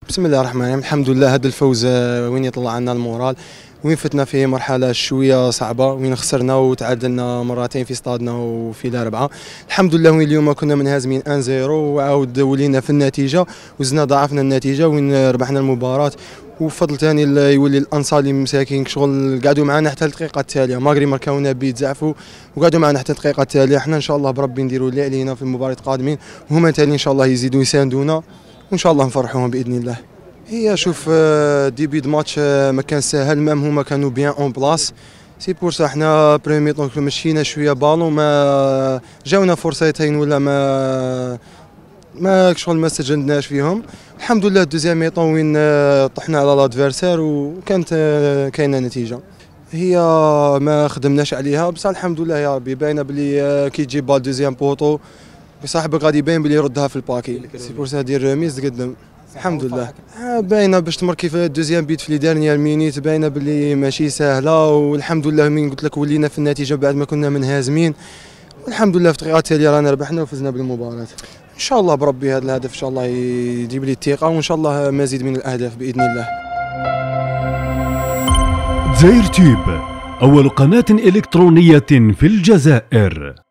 بسم الله الرحمن الرحيم. الحمد لله هذا الفوز وين يطلع عنا المورال، وين فتنا في مرحلة شوية صعبة، وين خسرنا وتعادلنا مرتين في استادنا وفي الأربعة. الحمد لله وين اليوم كنا منهزمين 1-0 وعاود ولينا في النتيجة وزدنا ضاعفنا النتيجة وين ربحنا المباراة. وفضل ثاني يولي الانصاري مساكين شغل قعدوا معنا حتى الدقيقه التاليه، ماغري ماركاونا بيتزعفوا وقعدوا معنا حتى الدقيقه التاليه. احنا ان شاء الله بربي نديروا اللي علينا في المباريات القادمين، وهما ثاني ان شاء الله يزيدوا يساندونا وان شاء الله نفرحوهم باذن الله. هي شوف ديبي د ماتش ما كان سهل، مام هما كانوا بيان اون بلاص، سي بور سا حنا بريمي طون مشينا شويه بالون، ما جاونا فرصتين ولا ما شغل ما سجلناش فيهم. الحمد لله دوزيام ميطون وين طحنا على لادفيرسير وكانت كاينه نتيجه. هي ما خدمناش عليها بصح الحمد لله يا ربي باينه بلي كي تجيب بال دوزيام بوطو بصاحبك غادي يبين بلي يردها في الباكي، سي بور سا دير ريميز تقدم. الحمد لله باينه باش تمركي في الدوزيام بيت في لي ديرنيير مينيت، باينه بلي ماشي سهله، والحمد لله من قلت لك ولينا في النتيجه بعد ما كنا منهزمين، والحمد لله في الدقيقه التاليه رانا ربحنا وفزنا بالمباراه. ان شاء الله بربي هذا الهدف ان شاء الله يجيب لي الثقه، وان شاء الله مزيد من الاهداف باذن الله. دزاير تيوب، اول قناه الكترونيه في الجزائر.